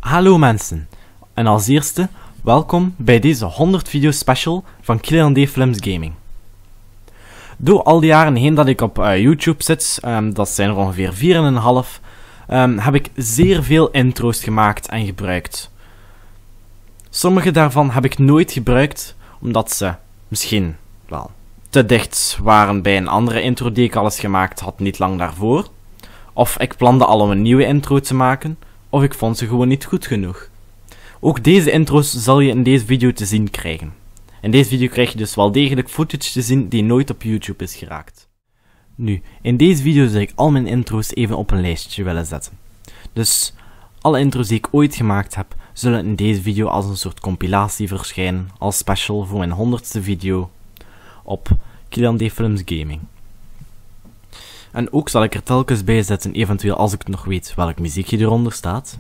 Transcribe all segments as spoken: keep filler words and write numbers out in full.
Hallo mensen, en als eerste, welkom bij deze honderd video special van Kylian D Films Gaming. Door al die jaren heen dat ik op uh, YouTube zit, um, dat zijn er ongeveer vier en een half, um, heb ik zeer veel intro's gemaakt en gebruikt. Sommige daarvan heb ik nooit gebruikt, omdat ze misschien wel te dicht waren bij een andere intro die ik al eens gemaakt had niet lang daarvoor. Of ik plande al om een nieuwe intro te maken, of ik vond ze gewoon niet goed genoeg. Ook deze intro's zal je in deze video te zien krijgen. In deze video krijg je dus wel degelijk footage te zien die nooit op YouTube is geraakt. Nu, in deze video zou ik al mijn intro's even op een lijstje willen zetten. Dus alle intro's die ik ooit gemaakt heb, zullen in deze video als een soort compilatie verschijnen, als special voor mijn honderdste video op Kylian D Films Gaming. En ook zal ik er telkens bij zetten, eventueel als ik nog weet welk muziekje eronder staat,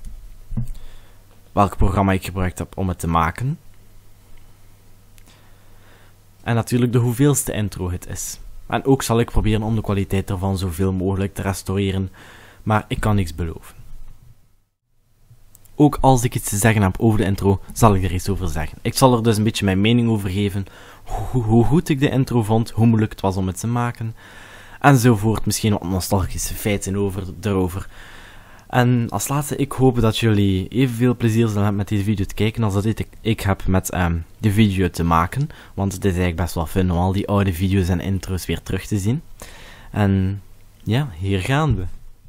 welk programma ik gebruikt heb om het te maken, en natuurlijk de hoeveelste intro het is. En ook zal ik proberen om de kwaliteit ervan zoveel mogelijk te restaureren, maar ik kan niks beloven. Ook als ik iets te zeggen heb over de intro, zal ik er iets over zeggen. Ik zal er dus een beetje mijn mening over geven, hoe, hoe goed ik de intro vond, hoe moeilijk het was om het te maken, enzovoort. Misschien wat nostalgische feiten over, erover. En als laatste, ik hoop dat jullie evenveel plezier zullen hebben met deze video te kijken als dat ik, ik heb met um, de video te maken. Want het is eigenlijk best wel fun om al die oude video's en intro's weer terug te zien. En ja, hier gaan we.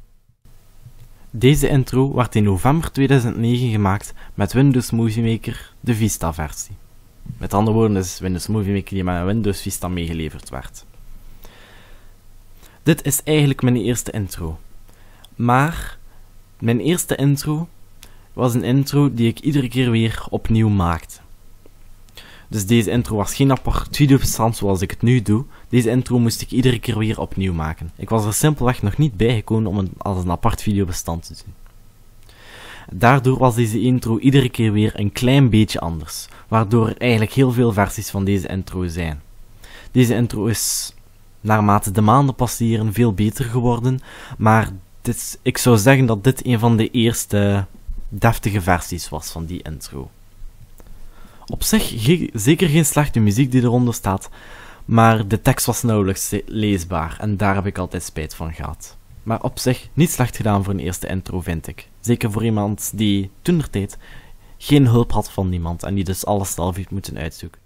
Deze intro werd in november tweeduizend negen gemaakt met Windows Movie Maker, de Vista versie. Met andere woorden is Windows Movie Maker die met Windows Vista meegeleverd werd. Dit is eigenlijk mijn eerste intro. Maar mijn eerste intro was een intro die ik iedere keer weer opnieuw maakte. Dus deze intro was geen apart videobestand zoals ik het nu doe. Deze intro moest ik iedere keer weer opnieuw maken. Ik was er simpelweg nog niet bij gekomen om het als een apart videobestand te doen. Daardoor was deze intro iedere keer weer een klein beetje anders. Waardoor er eigenlijk heel veel versies van deze intro zijn. Deze intro is naarmate de maanden passeren veel beter geworden. Maar dit, ik zou zeggen dat dit een van de eerste deftige versies was van die intro. Op zich ge zeker geen slechte muziek die eronder staat, maar de tekst was nauwelijks leesbaar en daar heb ik altijd spijt van gehad. Maar op zich niet slecht gedaan voor een eerste intro, vind ik. Zeker voor iemand die toentertijd geen hulp had van niemand en die dus alles zelf heeft moeten uitzoeken.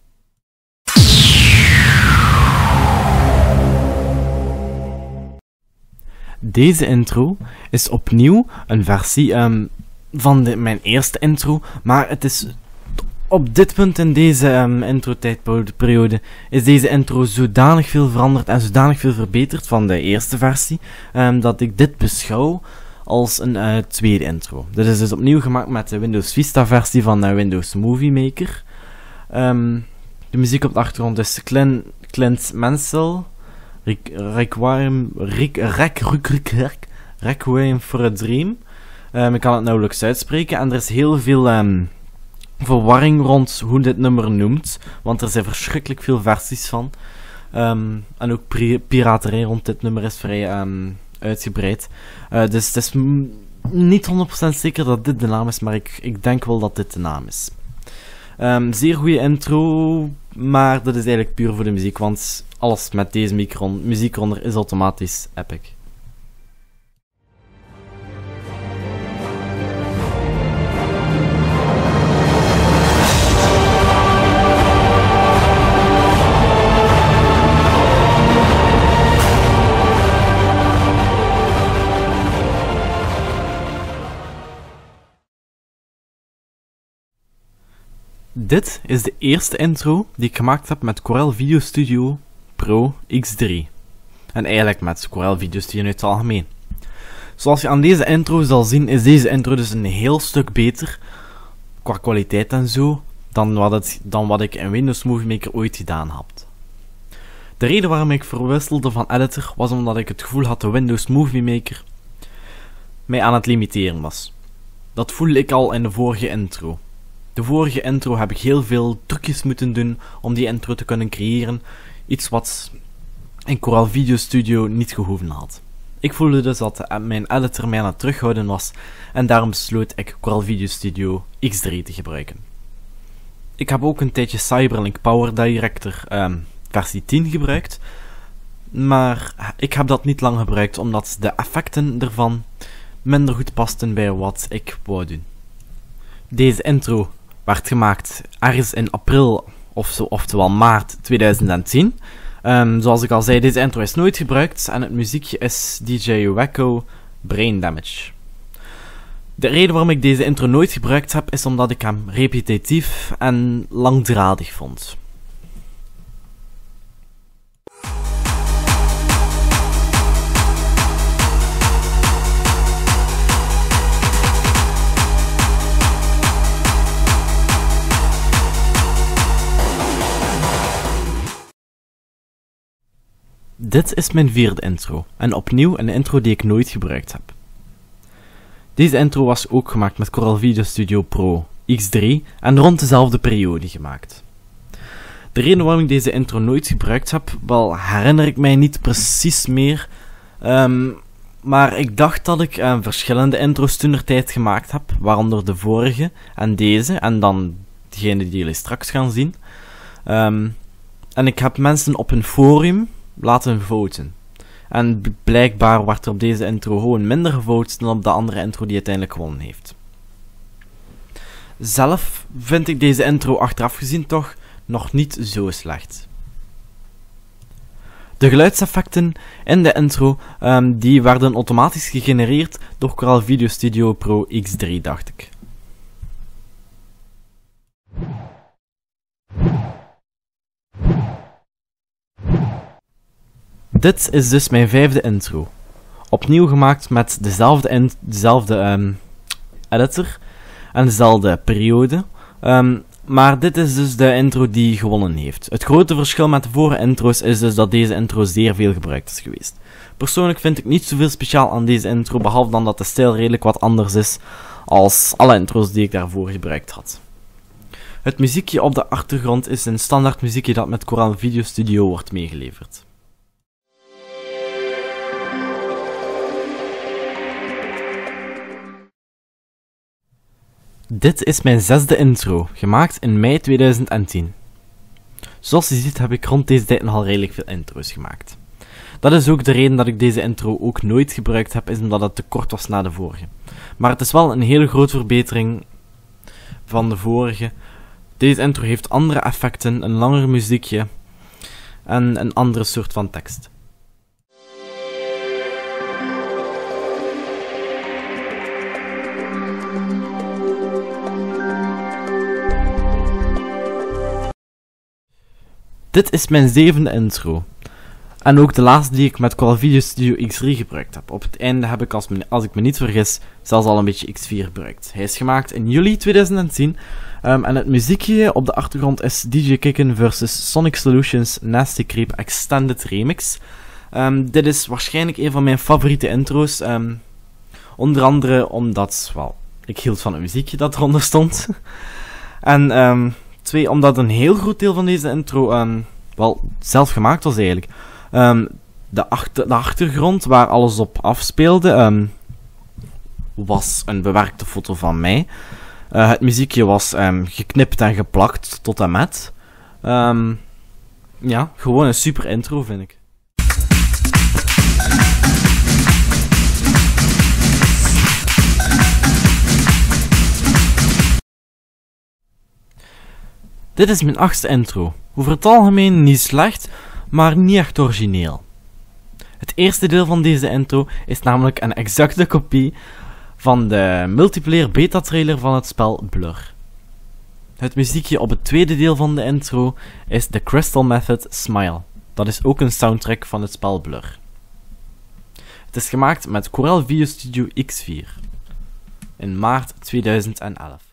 Deze intro is opnieuw een versie um, van de, mijn eerste intro, maar het is op dit punt in deze um, intro-tijdperiode is deze intro zodanig veel veranderd en zodanig veel verbeterd van de eerste versie, um, dat ik dit beschouw als een uh, tweede intro. Dit is dus opnieuw gemaakt met de Windows Vista versie van uh, Windows Movie Maker. Um, de muziek op de achtergrond is Clint, Clint Mansell, Requiem for a Dream. Um, ik kan het nauwelijks uitspreken en er is heel veel um, verwarring rond hoe dit nummer noemt, want er zijn verschrikkelijk veel versies van. Um, en ook piraterij rond dit nummer is vrij um, uitgebreid. Uh, dus het is niet honderd procent zeker dat dit de naam is, maar ik, ik denk wel dat dit de naam is. Um, zeer goede intro, maar dat is eigenlijk puur voor de muziek, want alles met deze micron, muziek eronder is automatisch epic. Dit is de eerste intro die ik gemaakt heb met Corel Video Studio Pro X drie. En eigenlijk met Corel Video Studio in het algemeen. Zoals je aan deze intro zal zien, is deze intro dus een heel stuk beter, qua kwaliteit en zo, dan wat, het, dan wat ik in Windows Movie Maker ooit gedaan had. De reden waarom ik verwisselde van editor was omdat ik het gevoel had dat Windows Movie Maker mij aan het limiteren was. Dat voelde ik al in de vorige intro. De vorige intro heb ik heel veel trucjes moeten doen om die intro te kunnen creëren. Iets wat in Corel Video Studio niet gehoeven had. Ik voelde dus dat mijn editor mij aan het terughouden was en daarom besloot ik Coral Video Studio X drie te gebruiken. Ik heb ook een tijdje Cyberlink Power Director um, versie tien gebruikt, maar ik heb dat niet lang gebruikt omdat de effecten ervan minder goed pasten bij wat ik wou doen. Deze intro werd gemaakt ergens in april of zo, oftewel maart tweeduizend tien. Um, zoals ik al zei, deze intro is nooit gebruikt en het muziekje is D J Wacko Brain Damage. De reden waarom ik deze intro nooit gebruikt heb, is omdat ik hem repetitief en langdradig vond. Dit is mijn vierde intro, en opnieuw een intro die ik nooit gebruikt heb. Deze intro was ook gemaakt met Coral Video Studio Pro X drie en rond dezelfde periode gemaakt. De reden waarom ik deze intro nooit gebruikt heb, wel herinner ik mij niet precies meer, um, maar ik dacht dat ik uh, verschillende intro's toentertijd gemaakt heb, waaronder de vorige en deze, en dan degene die jullie straks gaan zien. Um, en ik heb mensen op een forum laten voten. En blijkbaar werd er op deze intro gewoon minder gevoten dan op de andere intro die uiteindelijk gewonnen heeft. Zelf vind ik deze intro achteraf gezien toch nog niet zo slecht. De geluidseffecten in de intro um, die werden automatisch gegenereerd door Coral Video Studio Pro X drie, dacht ik. Dit is dus mijn vijfde intro. Opnieuw gemaakt met dezelfde, in dezelfde um, editor en dezelfde periode. Um, maar dit is dus de intro die gewonnen heeft. Het grote verschil met de vorige intro's is dus dat deze intro zeer veel gebruikt is geweest. Persoonlijk vind ik niet zoveel speciaal aan deze intro, behalve dan dat de stijl redelijk wat anders is als alle intro's die ik daarvoor gebruikt had. Het muziekje op de achtergrond is een standaard muziekje dat met Coral Video Studio wordt meegeleverd. Dit is mijn zesde intro, gemaakt in mei tweeduizend tien. Zoals je ziet heb ik rond deze tijd nogal redelijk veel intro's gemaakt. Dat is ook de reden dat ik deze intro ook nooit gebruikt heb, is omdat het te kort was na de vorige. Maar het is wel een hele grote verbetering van de vorige. Deze intro heeft andere effecten, een langer muziekje en een andere soort van tekst. Dit is mijn zevende intro. En ook de laatste die ik met Coral Video Studio X drie gebruikt heb. Op het einde heb ik, als, me, als ik me niet vergis, zelfs al een beetje X vier gebruikt. Hij is gemaakt in juli tweeduizend tien. Um, en het muziekje op de achtergrond is D J Kicken versus Sonic Solutions Nasty Creep Extended Remix. Um, dit is waarschijnlijk een van mijn favoriete intro's. Um, onder andere omdat, wel, ik hield van het muziekje dat eronder stond. en... Um, Twee, omdat een heel groot deel van deze intro um, wel zelf gemaakt was eigenlijk. Um, de, achter, de achtergrond waar alles op afspeelde um, was een bewerkte foto van mij. Uh, het muziekje was um, geknipt en geplakt tot en met. Um, ja, gewoon een super intro vind ik. Dit is mijn achtste intro. Over het algemeen niet slecht, maar niet echt origineel. Het eerste deel van deze intro is namelijk een exacte kopie van de multiplayer beta trailer van het spel Blur. Het muziekje op het tweede deel van de intro is The Crystal Method Smile. Dat is ook een soundtrack van het spel Blur. Het is gemaakt met Coral Video Studio X vier in maart tweeduizend elf.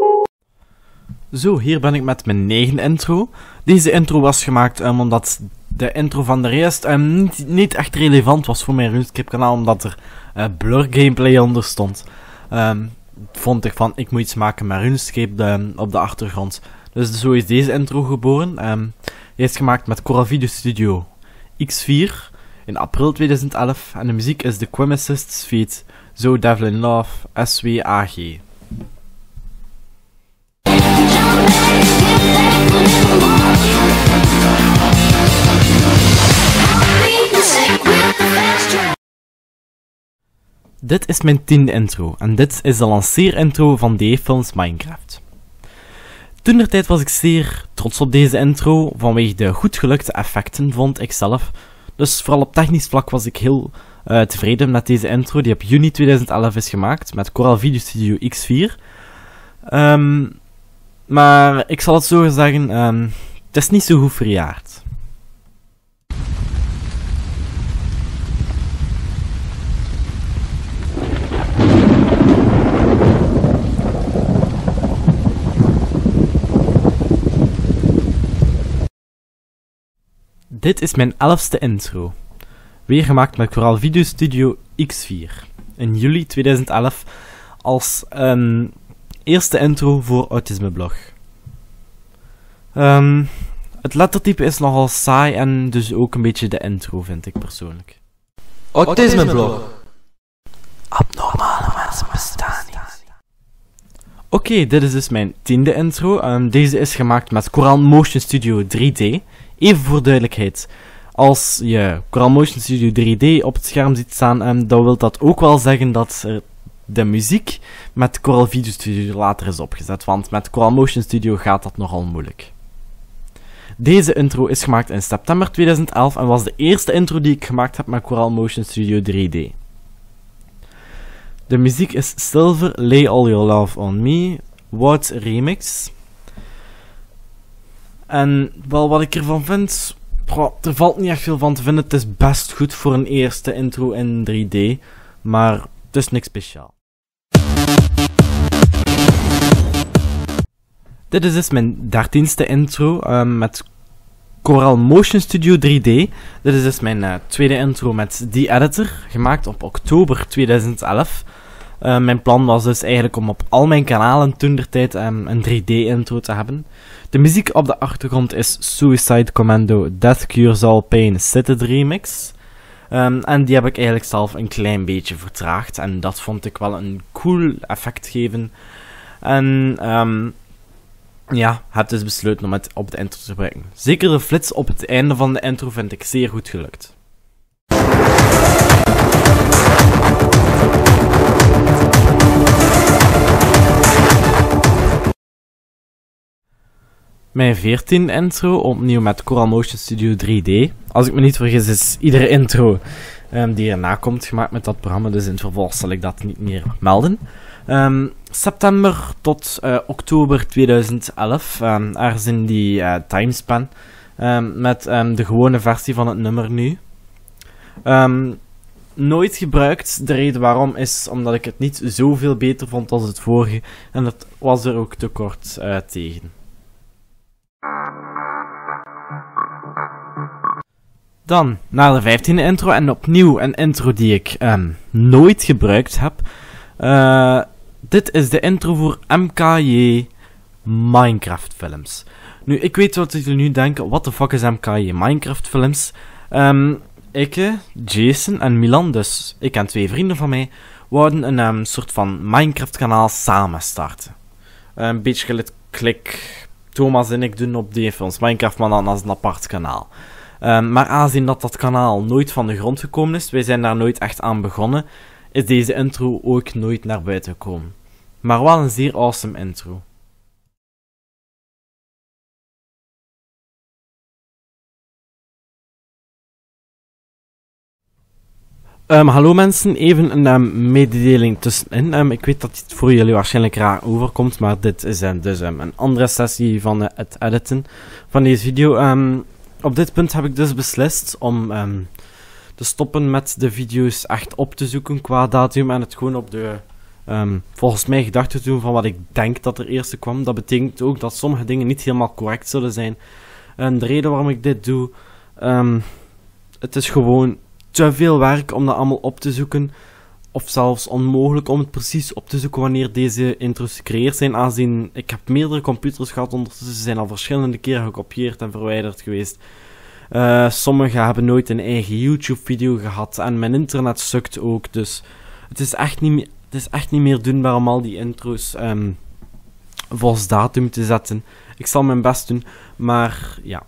Zo, hier ben ik met mijn negende intro. Deze intro was gemaakt um, omdat de intro van de rest um, niet, niet echt relevant was voor mijn RuneScape kanaal, omdat er uh, Blur gameplay onder stond. Um, vond ik van, ik moet iets maken met RuneScape de, op de achtergrond. Dus zo is deze intro geboren. Um, hij is gemaakt met Coral Video Studio X vier in april tweeduizend elf. En de muziek is de Quimicists feat. Zo Devlin Love, S W A G. Dit is mijn tiende intro en dit is de lanceerintro van D Films Minecraft. Toentertijd was ik zeer trots op deze intro vanwege de goed gelukte effecten, vond ik zelf. Dus vooral op technisch vlak was ik heel uh, tevreden met deze intro die op juni tweeduizend elf is gemaakt met Coral Video Studio X vier. Um, maar ik zal het zo zeggen, um, het is niet zo goed verjaard. Dit is mijn elfste intro, weer gemaakt met Coral Video Studio X vier, in juli tweeduizend elf, als een eerste intro voor Autismeblog. Um, het lettertype is nogal saai en dus ook een beetje de intro, vind ik persoonlijk. Autismeblog. Abnormale mensen bestaan niet. Oké, okay, dit is dus mijn tiende intro. Um, deze is gemaakt met Coral Motion Studio drie D. Even voor duidelijkheid, als je Coral Motion Studio drie D op het scherm ziet staan, um, dan wil dat ook wel zeggen dat er de muziek met Coral Video Studio later is opgezet, want met Coral Motion Studio gaat dat nogal moeilijk. Deze intro is gemaakt in september tweeduizend elf en was de eerste intro die ik gemaakt heb met Coral Motion Studio drie D. De muziek is Silver, Lay All Your Love On Me, Wout Remix. En wel wat ik ervan vind, bro, er valt niet echt veel van te vinden. Het is best goed voor een eerste intro in drie D, maar het is niks speciaal. Dit is dus mijn dertiende intro uh, met Coral Motion Studio drie D. Dit is dus mijn uh, tweede intro met The Editor, gemaakt op oktober tweeduizend elf. Uh, mijn plan was dus eigenlijk om op al mijn kanalen toentertijd um, een drie D intro te hebben. De muziek op de achtergrond is Suicide Commando Death Cures All Pain Citted Remix. Um, en die heb ik eigenlijk zelf een klein beetje vertraagd. En dat vond ik wel een cool effect geven. En um, ja, heb dus besloten om het op de intro te brengen. Zeker de flits op het einde van de intro vind ik zeer goed gelukt. Mijn veertiende intro, opnieuw met Coral Motion Studio drie D. Als ik me niet vergis is iedere intro um, die erna komt gemaakt met dat programma, dus in het vervolg zal ik dat niet meer melden. Um, september tot uh, oktober tweeduizend elf, um, ergens in die uh, timespan, um, met um, de gewone versie van het nummer nu. Um, nooit gebruikt, de reden waarom is omdat ik het niet zoveel beter vond als het vorige, en dat was er ook te kort uh, tegen. Dan naar de vijftiende intro en opnieuw een intro die ik um, nooit gebruikt heb. Uh, dit is de intro voor M K J Minecraft films. Nu, ik weet wat jullie nu denken, what the fuck is M K J Minecraft films? Um, ik, Jason en Milan, dus ik en twee vrienden van mij, wouden een um, soort van Minecraft kanaal samen starten. Uh, een beetje gelijk klik Thomas en ik doen op D Films Minecraft, maar dan als een apart kanaal. Um, maar aangezien dat dat kanaal nooit van de grond gekomen is, wij zijn daar nooit echt aan begonnen, is deze intro ook nooit naar buiten gekomen. Maar wel een zeer awesome intro. Um, hallo mensen, even een um, mededeling tussenin. Um, ik weet dat dit voor jullie waarschijnlijk raar overkomt, maar dit is um, dus um, een andere sessie van uh, het editen van deze video. Um, op dit punt heb ik dus beslist om um, te stoppen met de video's echt op te zoeken qua datum en het gewoon op de um, volgens mij gedachten te doen van wat ik denk dat er eerst kwam. Dat betekent ook dat sommige dingen niet helemaal correct zullen zijn. En de reden waarom ik dit doe Um, het is gewoon te veel werk om dat allemaal op te zoeken. Of zelfs onmogelijk om het precies op te zoeken wanneer deze intro's gecreëerd zijn. Aangezien ik heb meerdere computers gehad, ondertussen zijn al verschillende keren gekopieerd en verwijderd geweest. Uh, Sommigen hebben nooit een eigen YouTube-video gehad en mijn internet sukt ook. Dus het is echt niet, me- het is echt niet meer doenbaar om al die intro's um, volgens datum te zetten. Ik zal mijn best doen, maar ja.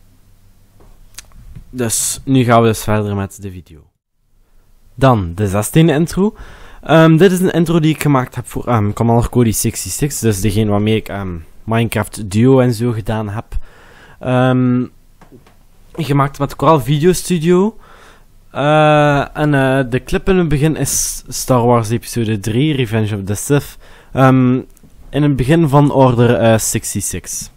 Dus nu gaan we dus verder met de video. Dan de zestiende intro. Um, dit is een intro die ik gemaakt heb voor um, Commander Cody zesenzestig. Dus degene waarmee ik um, Minecraft Duo en zo gedaan heb. Um, gemaakt met Coral Video Studio. Uh, en uh, de clip in het begin is Star Wars Episode drie, Revenge of the Sith. Um, in het begin van Order uh, zesenzestig.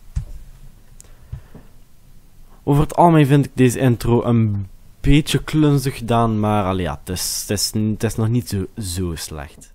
Over het algemeen vind ik deze intro een beetje klunzig gedaan, maar allee, ja, het, is, het, is, het is nog niet zo, zo slecht.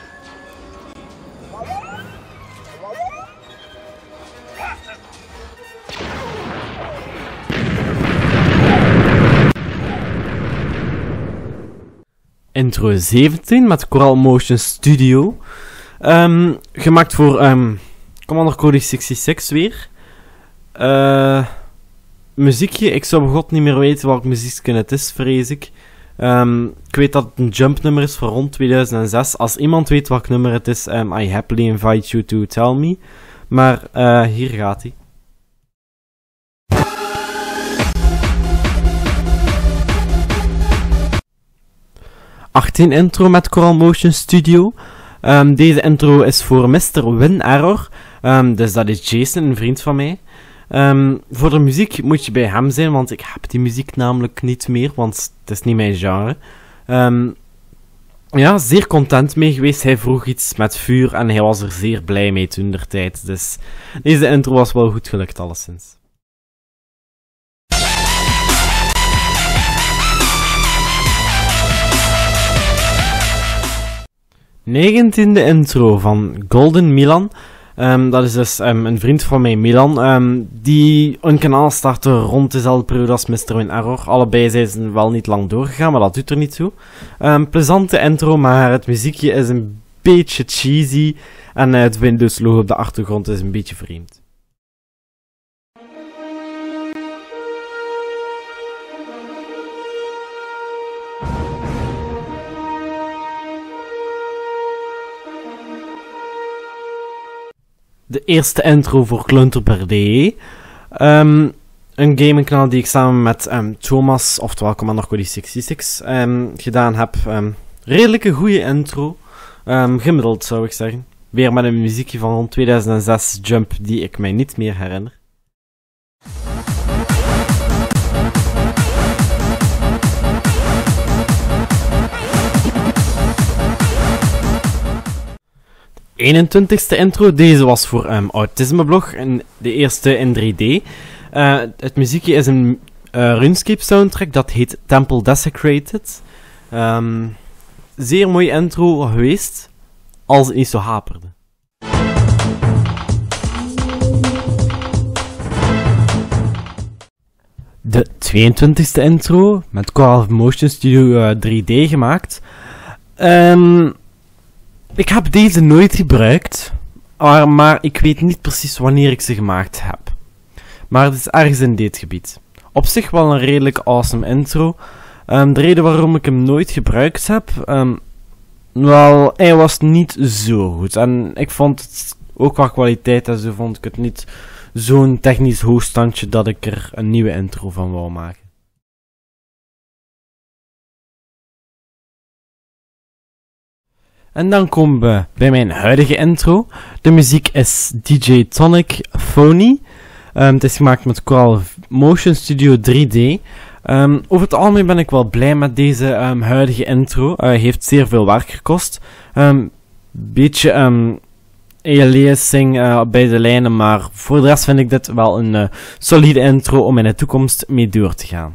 Intro zeventien met Coral Motion Studio. Um, gemaakt voor um, Commander Cody zesenzestig weer. Uh, muziekje, ik zou bij god niet meer weten welk muziekje het is, vrees ik. Um, ik weet dat het een jump nummer is van rond tweeduizend zes. Als iemand weet welk nummer het is, um, I happily invite you to tell me. Maar uh, hier gaat hij. achttien intro met Coral Motion Studio. Um, deze intro is voor mister Win Error. Um, dus dat is Jason, een vriend van mij. Um, voor de muziek moet je bij hem zijn, want ik heb die muziek namelijk niet meer, want het is niet mijn genre. Um, ja, zeer content mee geweest. Hij vroeg iets met vuur en hij was er zeer blij mee toen der tijd. Dus deze intro was wel goed gelukt, alleszins. negentiende intro van Golden Milan. Um, dat is dus um, een vriend van mij, Milan, um, die een kanaal startte rond dezelfde periode als mister Win Error. Allebei zijn ze wel niet lang doorgegaan, maar dat doet er niet toe. Um, plezante intro, maar het muziekje is een beetje cheesy en uh, het Windows logo op de achtergrond is een beetje vreemd. De eerste intro voor Klunter D E. Um, een gamingkanaal die ik samen met um, Thomas, oftewel Commander Cody zesenzestig, um, gedaan heb. Um, redelijke goede intro. Um, gemiddeld zou ik zeggen. Weer met een muziekje van rond tweeduizend zes Jump die ik mij niet meer herinner. eenentwintigste intro, deze was voor um, Autismeblog, en de eerste in drie D. Uh, het muziekje is een uh, RuneScape soundtrack, dat heet Temple Desecrated. Um, zeer mooie intro geweest, als het niet zo haperde. De tweeëntwintigste intro, met Coral Motion Studio uh, drie D gemaakt. Um, Ik heb deze nooit gebruikt, maar, maar ik weet niet precies wanneer ik ze gemaakt heb. Maar het is ergens in dit gebied. Op zich wel een redelijk awesome intro. Um, de reden waarom ik hem nooit gebruikt heb, um, wel, hij was niet zo goed. En ik vond het ook qua kwaliteit en zo vond ik het niet zo'n technisch hoogstandje dat ik er een nieuwe intro van wou maken. En dan komen we bij mijn huidige intro. De muziek is D J Tonic Phony. Um, het is gemaakt met Coral Motion Studio drie D. Um, over het algemeen ben ik wel blij met deze um, huidige intro. Uh, heeft zeer veel werk gekost. Um, beetje um, aliasing uh, bij de lijnen, maar voor de rest vind ik dit wel een uh, solide intro om in de toekomst mee door te gaan.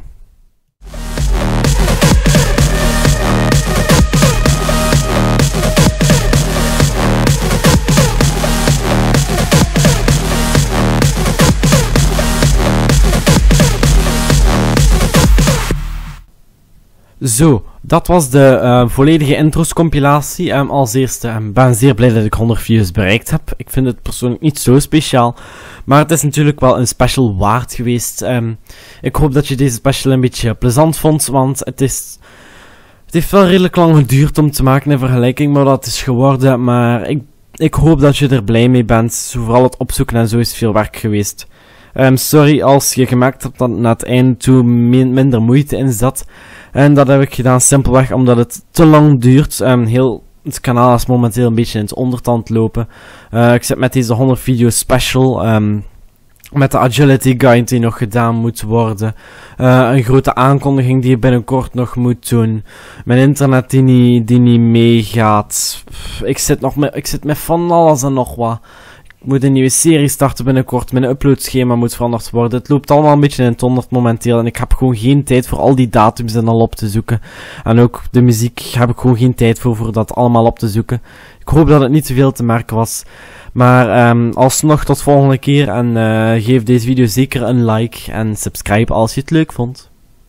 Zo, dat was de uh, volledige intros compilatie. Um, als eerste, ik um, ben zeer blij dat ik honderd views bereikt heb. Ik vind het persoonlijk niet zo speciaal, maar het is natuurlijk wel een special waard geweest. Um, ik hoop dat je deze special een beetje plezant vond, want het is... Het heeft wel redelijk lang geduurd om te maken in vergelijking met wat het is geworden, maar ik, ik hoop dat je er blij mee bent. Vooral het opzoeken en zo is veel werk geweest. Um, sorry als je gemerkt hebt dat na het einde toe min, minder moeite in zat. En dat heb ik gedaan simpelweg omdat het te lang duurt. Um, heel, het kanaal is momenteel een beetje in het ondertand lopen. Uh, ik zit met deze honderd video special. Um, met de agility guide die nog gedaan moet worden. Uh, een grote aankondiging die je binnenkort nog moet doen. Mijn internet die niet, die niet meegaat. Pff, ik zit nog met, ik zit met van alles en nog wat. Ik moet een nieuwe serie starten binnenkort. Mijn uploadschema moet veranderd worden. Het loopt allemaal een beetje in het honderd momenteel. En ik heb gewoon geen tijd voor al die datums en al op te zoeken. En ook de muziek heb ik gewoon geen tijd voor, voor dat allemaal op te zoeken. Ik hoop dat het niet te veel te merken was. Maar um, alsnog tot volgende keer. En uh, geef deze video zeker een like. En subscribe als je het leuk vond.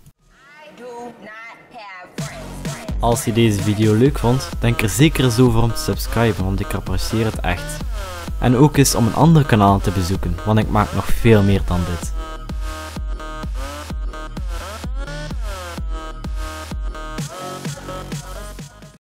Als je deze video leuk vond, denk er zeker eens over om te subscriben. Want ik apprecieer het echt. En ook eens om een ander kanaal te bezoeken, want ik maak nog veel meer dan dit.